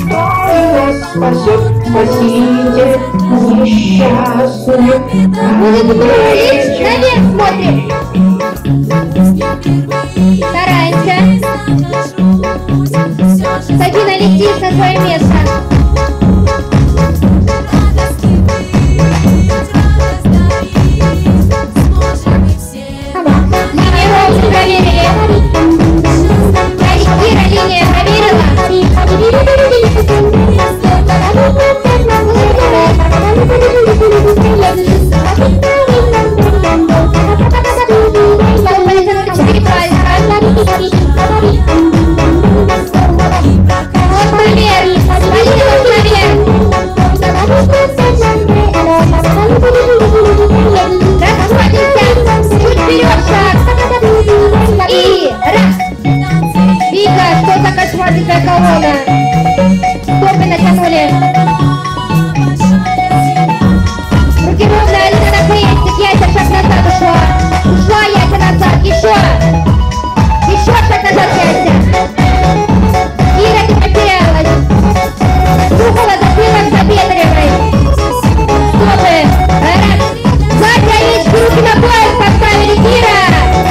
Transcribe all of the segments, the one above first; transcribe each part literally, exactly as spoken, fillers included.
Спасет спаситель несчастных. Улыбнулись, наверх смотрим. Старайся. Сабина, летишь на свое место. Линия ровно проверили. Кира, линия проверила. Вот наверх. Полина, наверх. Расходимся. Чуть вперед шаг. И раз. Вика, что за кошмарная колонна? Стопы натянули. Руки ровно, Алина на крестик. Яся, шаг назад ушла. Ушла Яся назад. Еще. Еще шаг назад, Яся. Ира, ты потерялась. Духова затылок запетривай. Стопы. Раз. Сзади Алички, руки на пояс поставили. Ира.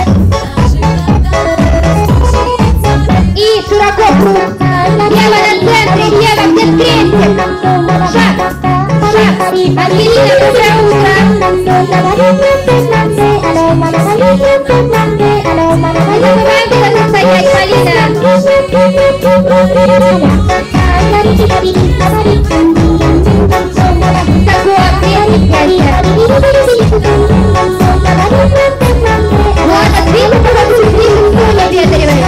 И широко круг. Ева на центре. Ева, где крестик. Шаг. Шаг. Ангелина, доброе утро. Полина, стоять, Полина. Высоко, крестик, Яся. Ладно, двигай, пожалуйста, двигай, не ветривай.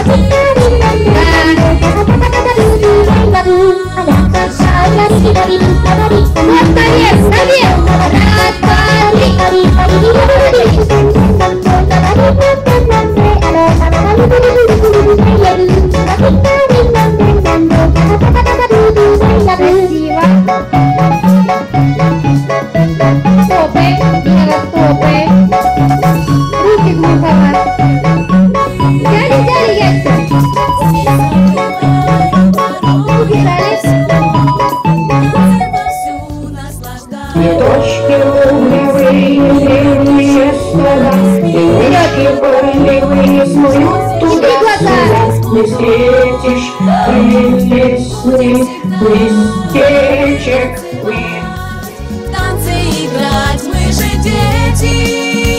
Вот наверх, наверх. Раз, два, три. Красиво. Стопы, Ева, стопы. Руки Духова. Взяли, взяли, Яся. Убежали. Цветочки луговые, зеленые слова, девочки полевые смоют туда-сюда. Не встретишь прелестных местечек. Танцы играть, мы же дети.